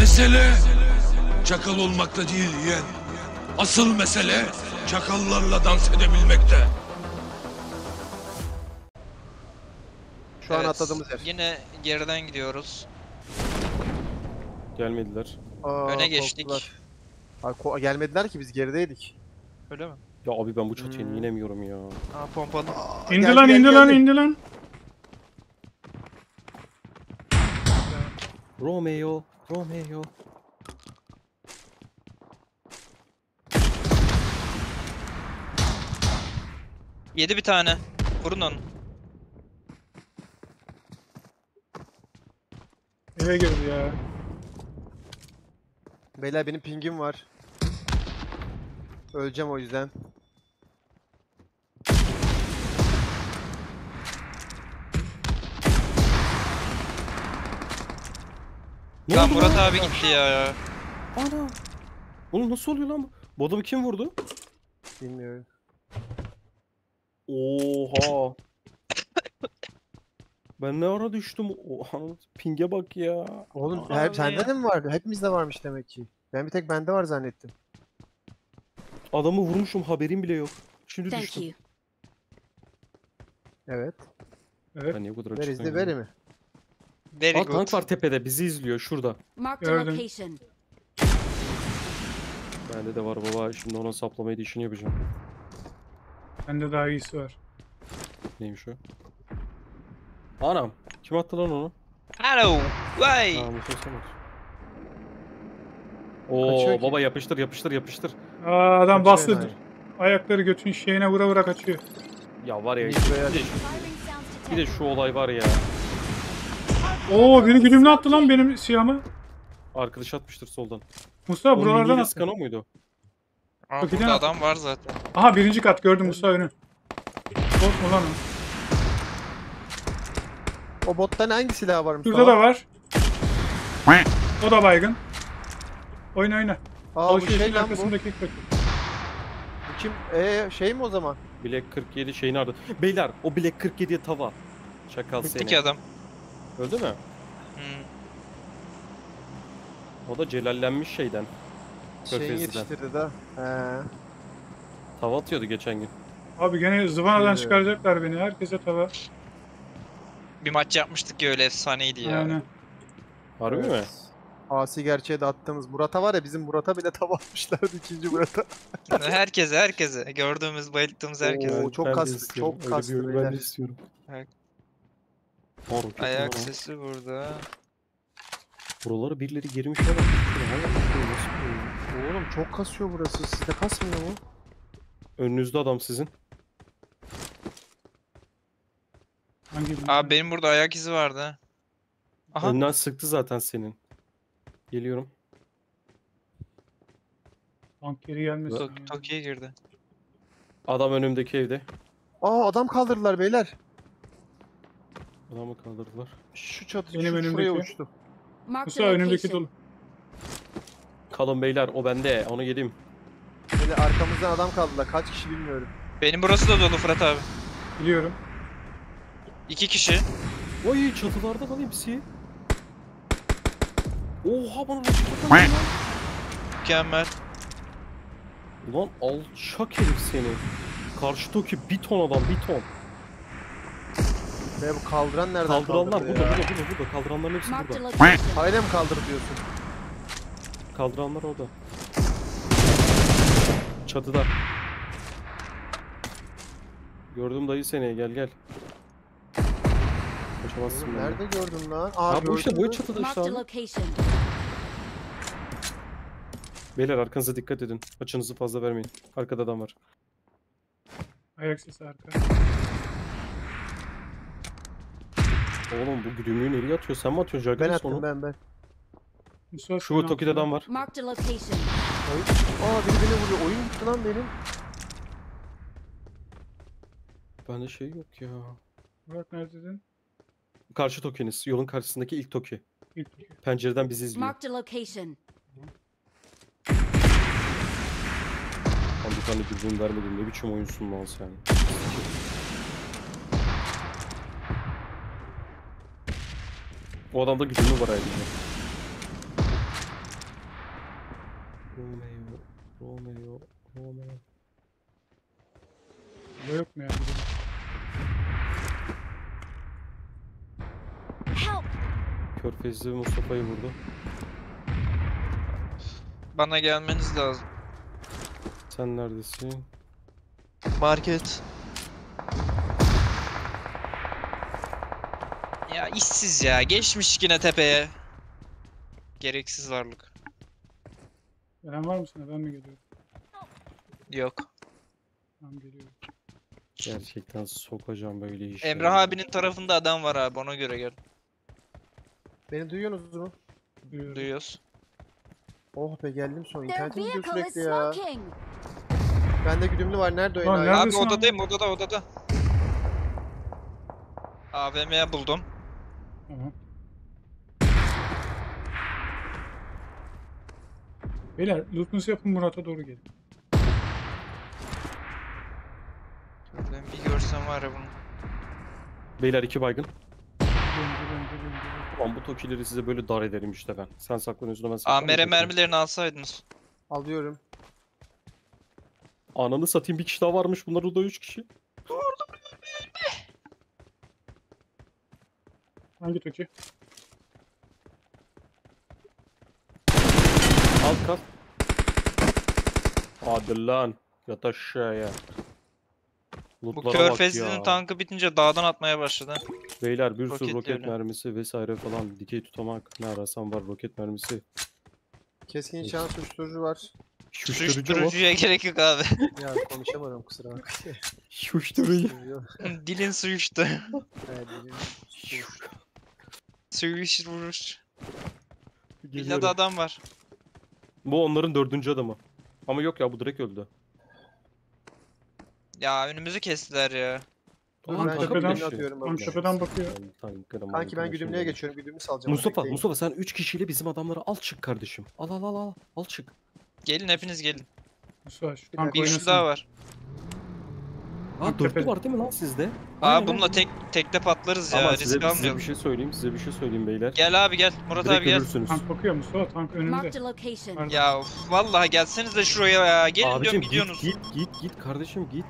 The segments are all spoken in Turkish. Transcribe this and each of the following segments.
Mesele çakal olmakta değil yeğen. Asıl mesele çakallarla dans edebilmekte. Şu an atladığımız yer. Yine geriden gidiyoruz. Gelmediler. Öne geçtik. Korktular. Gelmediler ki, biz gerideydik. Öyle mi? Ya abi ben bu çatıya inemiyorum ya. Aa, pompalı. İndi Geldi, lan, geldi, indi lan, geldi. indi lan. Romeo, Romeo. Yedi bir tane. Vurun onu. Eve girdi ya. Beyler benim pingim var. Öleceğim o yüzden. Ne Lan oldu Murat abi gitti ya. Ana. Oğlum nasıl oluyor lan bu? Bu adamı kim vurdu? Bilmiyorum. Oha. Ben ne ara düştüm? Oha, pinge bak ya. Oğlum Abi sende ya. de mi vardı? Hepimizde varmış demek ki. Ben bir tek bende var zannettim. Adamı vurmuşum, haberim bile yok. Şimdi Thank düştüm. you. Evet. Evet. Ben niye bu kadar Where is the açıktan very gidiyorum? mi? Very Aa, good. tank var tepede, bizi izliyor şurada. Marked a Gördüm. location. Bende de var baba, şimdi ona saplamayı da işini yapacağım. Bende daha iyisi var. Neymiş o? Anam, kim attı lan onu? Hello. Vay. Aa, Musa Samet. Kaçıyor Oo ki. baba, yapıştır yapıştır yapıştır. Aa, adam Kaçıyor bastı. enayi. Ayakları götün şeyine vura vura kaçıyor. Ya var ya, İyi bir be ya. de, bir de şu olay var ya. Oo, beni güdümle attı lan benim siyahımı. Arkadaş atmıştır soldan. Mustafa Onun buralardan miniyle attı. sıkan o muydu? Aa, Çok burada iyi. adam var zaten. Aha, birinci kat gördüm Mustafa önü. Korkma lan o. O bottan hangi silah var Mustafa? Şurada da var. O da baygın. Oyna oyna. Aa bu Alışverişin şey lan bu. arkasındaki kötü. Bu kim? Şey mi o zaman? Black 47 şeyini aradı. Beyler o Black 47'ye tava. Çakal Bitti seni. ki adam. Öldü mü? Hmm. O da celallenmiş şeyden. Şeyin Körfezli'den. yetiştirdi de. He. Tava atıyordu geçen gün. Abi gene zıvanadan Ee. çıkaracaklar beni. Herkese tava. Bir maç yapmıştık ya, öyle efsaneydi ya. Yani. Harbi mi? Evet. Asi gerçeğe de attığımız Murat'a var ya, bizim Murat'a bile tava atmışlardı, ikinci Murat'a. Herkese. Gördüğümüz, bayılttığımız herkese. Oo, çok Ben de kastı, istiyorum. çok Öyle kastı bir oyun beyler. Ben de istiyorum. Evet. Aa, roket Ayak var lan. sesi burada. Buralara birileri girmiş ya bak. Şuraya, nasıl oluyor? Oğlum çok kasıyor burası, sizde kasmıyor mu? Önünüzde adam sizin. Hangi Abi benim burada ayak izi vardı. Aha. Önden sıktı zaten senin. Geliyorum. Tank geri gelmesin. Tokyo'ya girdi. Adam önümdeki evde. Aa adam kaldırdılar beyler. Adamı kaldırdılar. Şu çatı, Benim şuraya önümdeki. uçtu. Marked a Mustafa önümdeki location. dolu. Kalın beyler, o bende. Onu yedim. Böyle arkamızdan adam kaldılar, kaç kişi bilmiyorum. Benim burası da dolu Fırat abi. Biliyorum. 2 kişi. Oy, çatılarda lan hepsi. Oha, bana roket atıyor lan. Mükemmel. Ulan alçak herif seni. Karşı Toki bir ton adam, bir ton. Ve bu kaldıran nereden Kaldıranlar kaldırdı burada, ya? burada. Kaldıranların hepsi Marked a burada. location. Hala mı kaldırdı diyorsun? Kaldıranlar orada. Çatıda. Gördüm dayı seni, gel. Kaçamazsın Oğlum, benden. nerede gördün lan? Aa Ha bu işte, gördün bu mü? çatıda işte Marked a abi. location. Beyler arkanıza dikkat edin. Açınızı fazla vermeyin. Arkada adam var. Ayak sesi arka. Oğlum bu güdümlüğü nereye atıyor? Sen mi atıyorsun? Ben Jargın attım onu. ben. Mustafa Şu senin Toki'de altında. adam var. Marked a location. Aa biri beni vuruyor. Oyun gitti lan benim. Bende şey yok ya. Murat neredeydin? Karşı Toki'niz. Yolun karşısındaki ilk Toki. İlk Toki. Pencereden bizi izliyor. Marked a location. Lan bir tane dürbün vermedim. Ne biçim oyunsun lan sen? O adamda güdümlü var ayrıca. Burada yok mu ya? Help! Körfezli Mustafa'yı vurdu. Bana gelmeniz lazım. Sen neredesin? Market. Ya işsiz ya. Geçmiş yine tepeye. Gereksiz varlık. Gelen var mısın? Ben mi geliyorum? Yok. Tamam geliyorum. Gerçekten sokacağım böyle işe. Emrah abinin tarafında adam var abi. Ona göre gel. Beni duyuyorsunuz mu? Duyuyorum. Duyuyoruz. Oh be geldim son. Their İnternetim gidiyor vehicle is sürekli ya. smoking! Bende güdümlü var. Nerede o Lan enayi? nerede? Abi Neredesin abi? odadayım odada. AVM'ye buldum. Tamam. Beyler loot'unuzu yapın, Murat'a doğru gelin. Ben bir görsem var ya bunu. Beyler 2 baygın. Döndü. Ulan bu tokileri size böyle dar ederim işte ben. Sen saklanıyorsun ben saklanıyorum. AMR mermilerini alsaydınız. Alıyorum. Ananı satayım, bir kişi daha varmış. Bunlar da 3 kişi. Hangi toki? Alt kat. Hadi lan. Yat aşağıya. Bu Lootlara bak ya. körfezlinin tankı bitince dağdan atmaya başladı. Beyler bir sürü Roket roket diyorum. mermisi vesaire falan. Dikey tutamak ne arasam var, roket mermisi. Keskin nişan suçturucu var. Şuşturucu mu? Uyuşturucuya gerek yok abi. Ya konuşamadım kusura bakma. Şuşturucu. Dilin suyuştu. Evet, Suyuş. Geliyorum. Villada adam var. Bu onların 4. adamı. Ama yok ya, bu direkt öldü. Ya önümüzü kestiler ya. Ulan ben takım tepeden dışı. atıyorum Tam abi. tepeden bakıyor. Kanki ben güdümlüye geçiyorum. Güdümlü salacağım. Mustafa, bekleyin. Mustafa sen 3 kişiyle bizim adamları al çık kardeşim. Al çık. Gelin hepiniz gelin. Mustafa şu Bir tank Bir üçlü oynasın. daha var. Ha Bak 4'lü tepede. var değil mi lan sizde? Abi bununla tekte patlarız ya. Ama Risk size bir almayalım. şey söyleyeyim, size bir şey söyleyeyim beyler. Gel abi gel. Murat Direkt abi gel. ölürsünüz. Tank bakıyor Mustafa, tank önünde. Marked a location. Pardon. Ya of, vallahi gelseniz de şuraya ya. Gelin Abicim diyorum git gidiyorsunuz. git kardeşim git.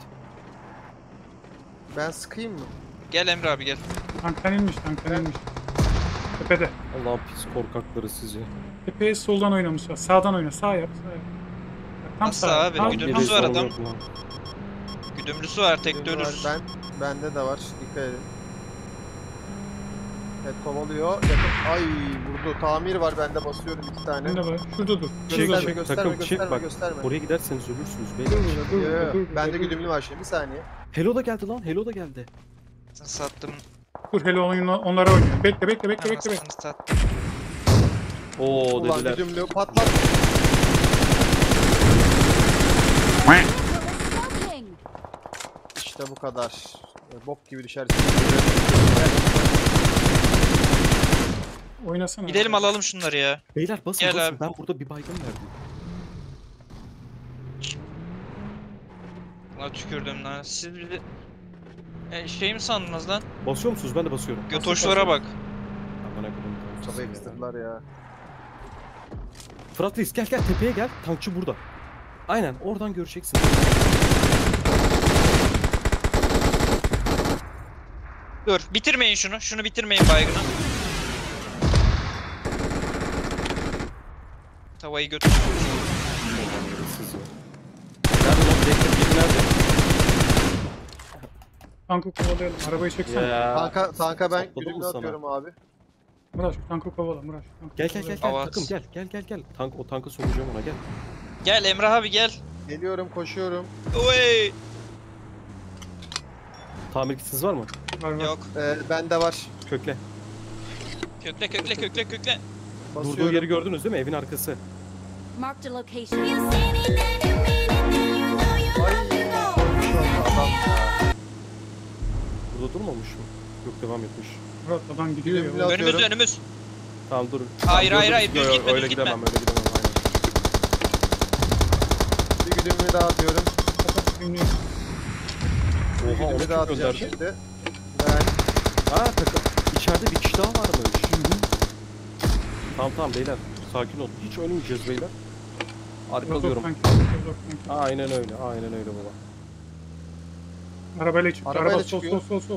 Ben sıkayım mı? Gel Emre abi gel. Tanktan inmiş. Tepede. Allah'ın pis korkakları sizi. Tepeye soldan oyna Mustafa. Sağdan oyna. Sağ yap. Bak, tam Nasıl sağ. abi? Tam- Güdümlü tam var sağ. adam. Güdümlüsü var tekte Güdümlü var. ölürüz. Bende de var. Dikkat edin. Evet kovalıyor. Yakın. Ay vurdu. Tamir var bende basıyorum 2 tane. Önünde var. Şurada dur. Çek, Şurada Gösterme dur. gösterme takım, çek gösterme bak. gösterme. Oraya giderseniz ölürsünüz Dur beyler. burada, dur Yo, burada, yo, dur burada, Bende dur. güdümlü var şimdi bir saniye. Hello da geldi lan, Hello da geldi. Sattım. Dur hele onlara oynuyor. Bekle. Anasını sattım. Oo Ulan dediler. güdümlü patlat. Vehicle is smoking! İşte bu kadar. Bok gibi düşersin. Oynasana. Gidelim alalım şunları ya. Beyler basın Gel basın. abi. Ben burada bir baygın verdim. Buna tükürdüm lan. Siz bizi... şey mi sandınız lan? Basıyor musunuz? Ben de basıyorum. Götoşlara bak. Aman akıllım. Kafayı kıstırdılar ya. Fırat Reis gel tepeye gel. Tankçı burada. Aynen oradan göreceksin. Dur bitirmeyin şunu. Şunu bitirmeyin baygını. Tavayı götür. Siz ya. Nerede lan? Bekle, nerede? Tankı kovalayalım. Arabayı çeksene. Ya. Tanka ben Sapladım mı güdümlü sana? atıyorum abi. Murat şu tankı kovala Murat. şu tankı Gel kovala. Avat. takım gel. O tankı sokacağım ona gel. Gel Emrah abi gel. Geliyorum koşuyorum. Oy. Tamir kitiniz var mı? Var. Yok. Bende var. Kökle. Kökle. Basıyorum. Durduğu yeri gördünüz değil mi? Evin arkası. Marked a location. Ay. Adam ya. Burada durmamış mı? Yok devam etmiş. Murat adam gidiyor Güdümlü ya. atıyorum. Önümüz. Tamam dur. Hayır, Tamam, hayır, dur, dur. düz Yo, gitme, öyle düz gitme. gidemem aynen. Bir güdümlü daha atıyorum. Kapat dinliyor. Bir Oha onu güdümlü kim daha atacağım gönderdi? şimdi. Ben Takım. İçeride bir kişi daha varmış. Tamam beyler. Sakin ol. Hiç ölmeyeceğiz beyler. Arkalıyorum. Rozok tank. Aynen öyle. Aynen öyle baba. Arabayla çıktı. Arabayla Araba sol çıkıyor. sol.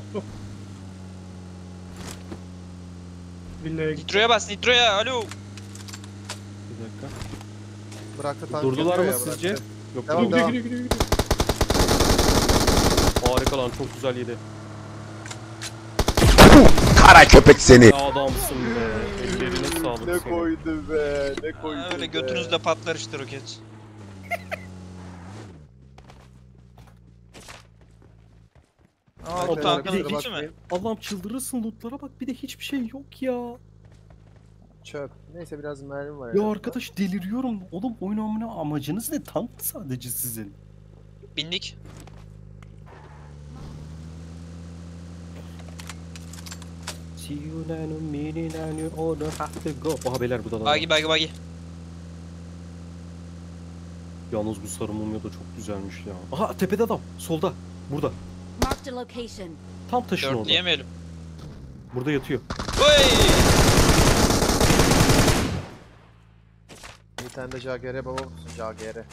Villaya gitti. Nitro'ya bas, Nitro'ya. Alo. Bir dakika. Bıraktı tank. Durdular yapıyor mı ya, sizce? bıraktı. Yok. Devam, durdu. Gidiyor. Harika lan, çok güzel yedi. Kara köpek seni. Ya adamsın be. Ellerine sağlık Ne senin. koydu be, ne koydu Ha, öyle be. götünüzle patlar işte roket. Aa, Evet, o evet, tankın bir de hiç hiç mi? Allah'ım çıldırırsın, lootlara bak, bir de hiçbir şey yok ya. Çöp. Neyse biraz mermi var. Ya arkadaş deliriyorum. Oğlum oyun amacınız ne? Tank mı sadece sizin? Bindik. See you then a minute and you order have to go. Aha beyler bu da var. Bagi. Yalnız bu sarı mumya da çok güzelmiş ya. Aha tepede adam. Solda. Burada. Marked a location. Tam taşın orada. Dörtleyemeyelim. Burada yatıyor. Oy! Bir tane de Jagger'e baba mısın Jagger'e?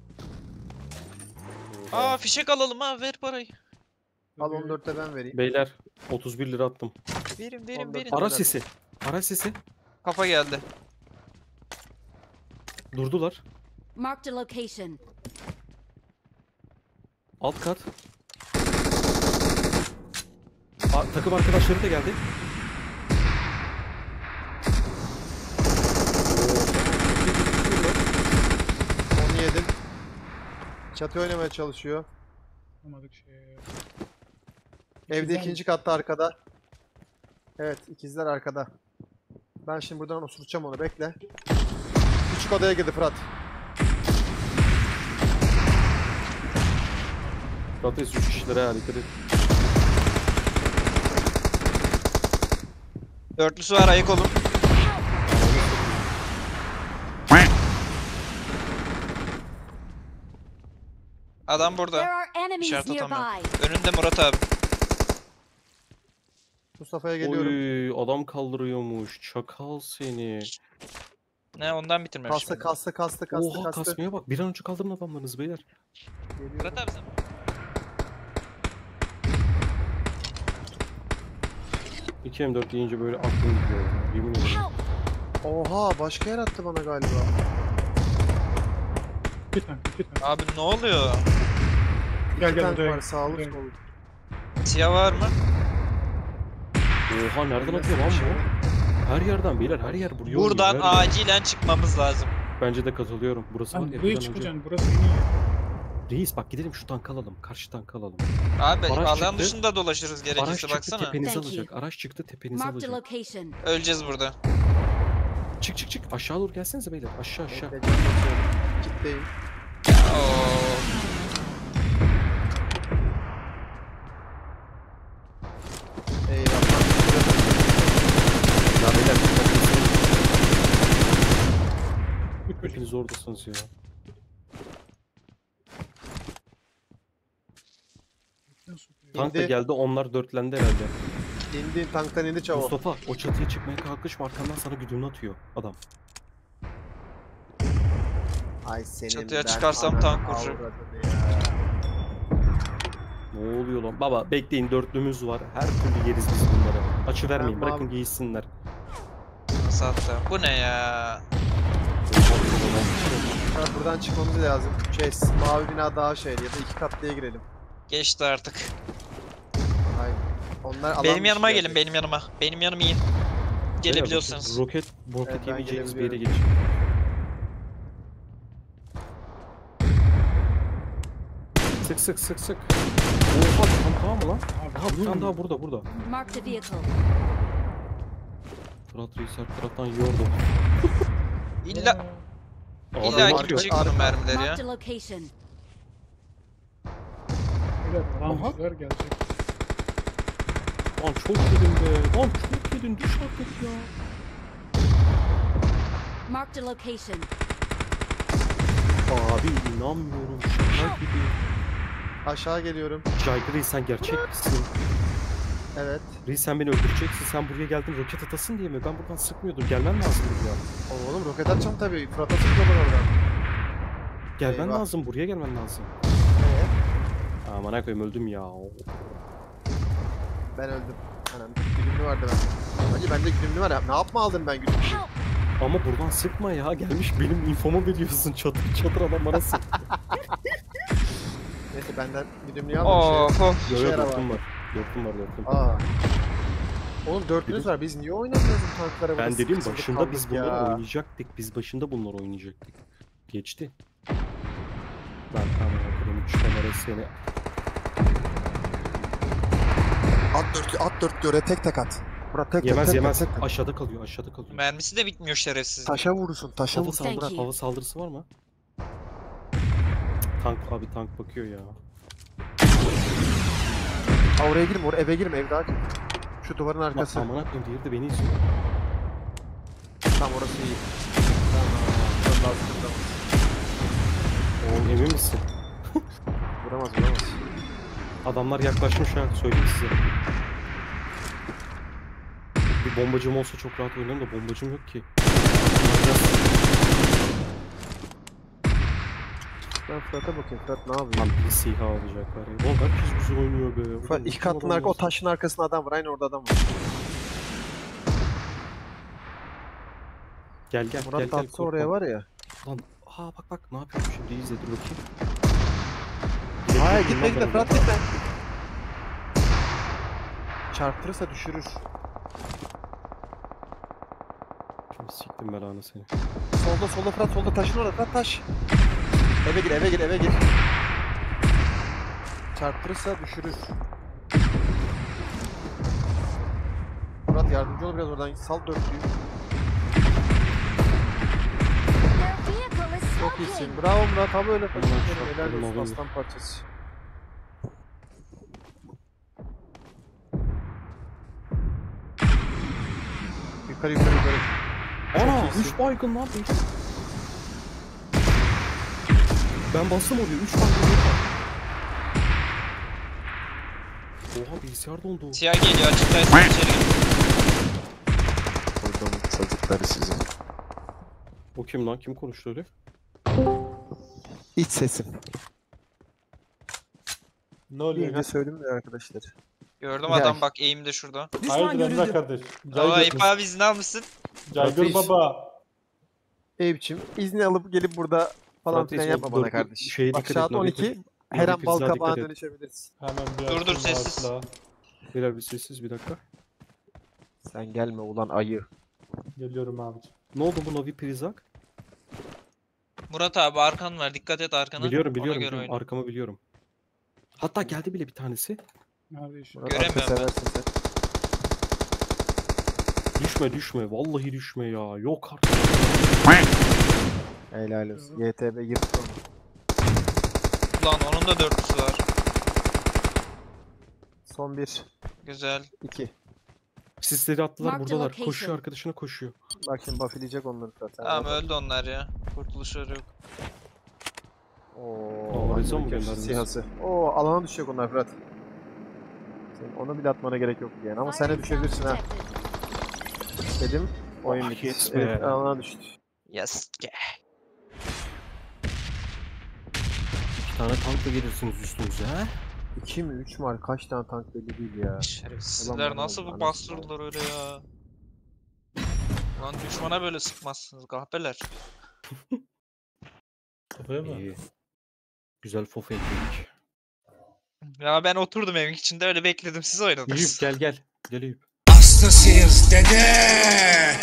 Aa fişek alalım ha, ver parayı. Al 14'te ben vereyim. Beyler 31 lira attım. Verin. Ondan- Araç sesi. Araç sesi. Kafa geldi. Durdular. Marked a location. Alt kat. Takım arkadaşları da geldi. Onu yedim. Çatı oynamaya çalışıyor. Yapamadık şey. Evde İkizler ikinci katta arkada. Evet, ikizler arkada. Ben şimdi buradan osurtacağım onu, bekle. Küçük odaya girdi Fırat. Zaten 3 kişilere ya, dikkat et. Dörtlüsü var, ayık olun. Adam There burada. are enemies İşaret atamıyorum. nearby. Önünde Murat abi. Mustafa'ya geliyorum. Oy adam kaldırıyormuş. Çakal seni. Ne, ondan bitirmemiş. Kastı. Oha kasmaya bak. Bir an önce kaldırın adamlarınızı beyler. Geliyorum. Murat abi sen. 2 M4 deyince böyle aklım gidiyor. Yemin ederim. Help! Oha, başka yer attı bana galiba. İki tank. Abi ne oluyor? Gel İki tank buraya. var, sağlı Buraya. sollu. Siyah var mı? Oha nereden atıyor lan bu? Her yerden beyler, her yer buraya oynuyor, Buradan her yer. acilen çıkmamız lazım. Bence de katılıyorum. Burası var Lan ya. buraya buradan önce. çıkacaksın. Burası en iyi. Reis bak gidelim şu tank alalım. Karşı tank alalım. Abi Araç alan çıktı. dışında dolaşırız Araç gerekirse, çıktı baksana. tepenizi Thank you. alacak. Araç çıktı tepenizi Marked a alacak. location. Öleceğiz burada. Çık. Aşağı doğru gelsenize beyler. Aşağı. Bekle, geçiyorum. Kitleyim. Oo. Eyvallah. Ya beyler. Hepiniz oradasınız ya. Tank da İndi. geldi, onlar dörtlendi herhalde. İndi, tanktan indi çabuk. Mustafa o çatıya çıkmaya kalkışma, arkandan sana güdümünü atıyor adam. Ay senin Çatıya ben çıkarsam ananı tank vuracak. avradını ya. Ne oluyor lan? Baba bekleyin, dörtlümüz var. Her türlü yeriz biz bunları. Açı vermeyin, Tamam. bırakın giysinler. Sattı. Bu ne ya? Ha, buradan çıkmamız lazım. Mavi bina daha ya da iki katlıya girelim. Geçti artık. Aynen. Onlar alan Benim dışı yanıma gelecek. gelin, benim yanıma. Benim yanım iyi. Gelebiliyorsanız. Roket Evet, ben yemeyeceğiniz bir yere gelebiliyorum. geçin. Sık. Oha tamam mı lan? Aha bir tane daha burada. Marked a vehicle. Fırat Reis her taraftan yordu. İlla Abi, illa arka- gidecek bunun mermileri ya. Marked a location. Evet. Aha. Ramsızlar gelecek. Lan çok yedin be. Lan çok yedin. Düş artık ya. Marked a location. Abi inanmıyorum. Şaka gibi. Aşağı geliyorum. Jaygır Reis sen gerçek misin? Evet. Reis sen beni öldüreceksin. Sen buraya geldin roket atasın diye mi? Ben buradan sıkmıyordum. Gelmem lazım ya. Oğlum roket atacağım tabii. Fırat'a sıkıyorlar oradan. gelmen Eyvah. lazım. Buraya gelmen lazım. Aman koyayım öldüm ya. Ben öldüm. Anam güdümlü vardı ben. Hacı bende güdümlü var ya. Ne yapma aldım ben güdümlü? Help! Ama buradan sıkma ya. Gelmiş benim infomu veriyorsun. Çatır çatır adam bana sık. Neyse benden güdümlüyü aldım. Oh, Yo İşe yo yarar dörtüm var. Dörtüm. Aa. Oğlum dörtlünüz var. Biz niye oynamıyoruz bu tanklara? Ben Burada dedim sıkışıp başında biz kaldık bunları ya. oynayacaktık. Biz başında bunları oynayacaktık. Geçti. Lan tamam bakalım 3 numara seni. At dört göre tek tek at. Murat tek Yemez tek yemez. tek tek. Aşağıda kalıyor aşağıda kalıyor. mermisi de bitmiyor şerefsiz. Taşa vurursun. Taşa Hava vurursun. Thank saldırı, you. hava saldırısı var mı? Tank abi tank bakıyor ya. Ha oraya girme. Oraya eve girme. Ev daha kim? Şu duvarın Bak arkası. amına koyayım diğeri de beni izliyor. Tam orası iyi. Tamam. Çok lazım. Oğlum emin misin? Vuramaz. Adamlar yaklaşmış ha söyleyeyim size. Bir bombacım olsa çok rahat oynarım da bombacım yok ki. Ben Fırat'a bakayım. Fırat ne yapıyor? Lan bir SİHA alacaklar ya. Oğlum herkes güzel oynuyor be. Fırat iki katlının arka, o taşın arkasında adam var. Aynı orada adam var. Gel gel Murat gel gel. tatlı oraya var ya. Lan bak ne yapıyorum şimdi izle dur bakayım. Hayır gitme Fırat gitme. Çarptırırsa düşürür. Şimdi siktim belanı seni. Solda Fırat solda taşın orada Fırat taş. Eve gir. Çarptırırsa düşürür. Murat yardımcı ol biraz oradan sal dörtlüyü. Their vehicle is Çok smoking! iyisin. Bravo Murat abi öyle taşın. şartlarım Helal olsun olabilir. aslan parçası. Yukarı. Ana iyisin. 3 baygın lan 5. Ben bastım oraya 3 baygın yok. Oha bilgisayar dondu. Siyah geliyor açıktaysa içeri gir. Oradan çocukları sizin. O kim lan kim konuştu öyle? İç sesim. Ne oluyor İyice lan? söyledim ya arkadaşlar. Gördüm Gel. adam bak eğimde şurada. Hayırdır Emrah kardeş? Aa Eyüp abi izin almışsın. Caygır Reis. baba. Eyüp'çim izni alıp gelip burada falan Fırat filan Reis, yapma o bana dört- kardeş. şeye Bak dikkat saat et, Navi 12 Navi her an bal Pirza'ya kabağına dikkat et. dönüşebilirsin. Hemen bir Dur, açayım sessiz. rahatla. Beyler bir sessiz bir dakika. Sen gelme ulan ayı. Geliyorum abiciğim. Ne oldu bu Navi Prizak? Murat abi arkan var dikkat et arkana. Biliyorum Ona göre biliyorum oyna. arkamı biliyorum. Hatta geldi bile bir tanesi. Nerede iş? Murat Göremiyorum arka ben. seversin sen. Düşme vallahi düşme ya yok artık. Helal olsun. YTB yırttı onu. Ulan onun da dörtlüsü var. Son 1, Güzel. 2. Sisleri attılar Mark the buradalar. location. Koşuyor arkadaşına koşuyor. Bak şimdi buffileyecek onları zaten. Tamam öldü onlar ya. Kurtuluşları yok. Ooo. Horizon mu gönderdiniz? Sihası. Oo alana düşecek onlar Fırat. Senin onu bile atmana gerek yok yani ama sen de Siren sound düşebilirsin ha. detected. Dedim. Oyun Oh, bitti. yes be. Evet alana düştü. Yes. İki tane tankla gelirsiniz üstümüze ha? 2 mi 3 mü kaç tane tank belli değil ya. Şerefsizler Ulan nasıl bana bu oldu, bastırdılar öyle ya. Lan düşmana böyle sıkmazsınız kahpeler. Kafaya mı? İyi. Güzel fof ekledik. Ya ben oturdum evin içinde öyle bekledim siz oynadınız. Eyüp gel. Gel Eyüp. Hastasıyız dede.